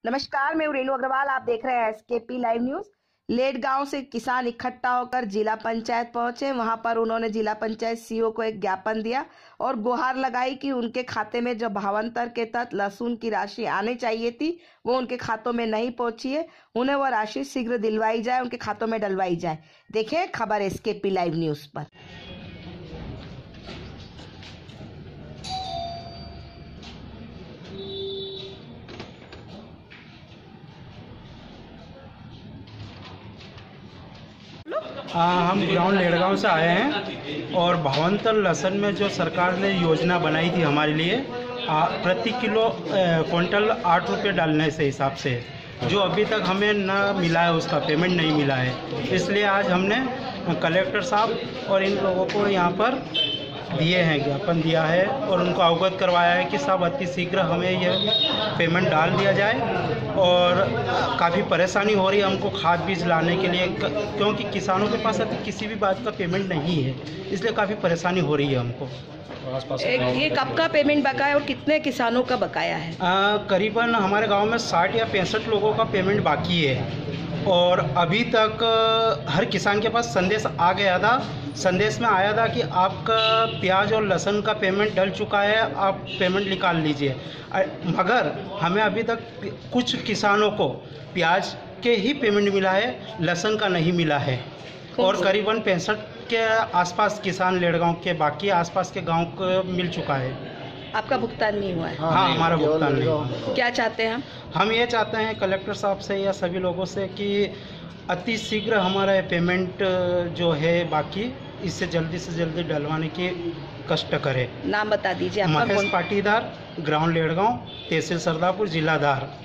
नमस्कार, मैं रेणु अग्रवाल। आप देख रहे हैं एसकेपी लाइव न्यूज। लेट गांव से किसान इकट्ठा होकर जिला पंचायत पहुंचे। वहां पर उन्होंने जिला पंचायत सीईओ को एक ज्ञापन दिया और गुहार लगाई कि उनके खाते में जो भावांतर के तहत लहसुन की राशि आनी चाहिए थी वो उनके खातों में नहीं पहुंची है। उन्हें वह राशि शीघ्र दिलवाई जाए, उनके खातों में डलवाई जाए। देखिए खबर एसकेपी लाइव न्यूज पर। हम ग्राउंड लेड़गांव से आए हैं और भावांतर लहसुन में जो सरकार ने योजना बनाई थी हमारे लिए प्रति किलो क्विंटल 8 रुपये डालने से हिसाब से जो अभी तक हमें न मिला है, उसका पेमेंट नहीं मिला है। इसलिए आज हमने कलेक्टर साहब और इन लोगों को यहाँ पर दिए हैं, ज्ञापन दिया है और उनको अवगत करवाया है कि साहब अति शीघ्र हमें यह पेमेंट डाल दिया जाए। और काफ़ी परेशानी हो रही है हमको खाद बीज लाने के लिए, क्योंकि किसानों के पास अभी किसी भी बात का पेमेंट नहीं है, इसलिए काफ़ी परेशानी हो रही है हमको। ये कब का पेमेंट बकाया और कितने किसानों का बकाया है? करीबन हमारे गांव में 60 या 65 लोगों का पेमेंट बाकी है और अभी तक हर किसान के पास संदेश आ गया था। संदेश में आया था कि आपका प्याज और लहसुन का पेमेंट डल चुका है, आप पेमेंट निकाल लीजिए। मगर हमें अभी तक कुछ किसानों को प्याज के ही पेमेंट मिला है, लहसुन का नहीं मिला है। और करीबन 65 के आसपास किसान लेड़गांव के, बाकी आसपास के गांव को मिल चुका है। आपका भुगतान नहीं हुआ है? हाँ, हमारा भुगतान नहीं हुआ। क्या चाहते हैं हम ये चाहते हैं कलेक्टर साहब से या सभी लोगों से कि अति शीघ्र हमारा पेमेंट जो है बाकी, इससे जल्दी से जल्दी डलवाने की कष्ट करें। नाम बता दीजिए आपका। महेश पाटीदार, ग्राउंड लेड़गांव, तहसील सरदारपुर, जिला धार।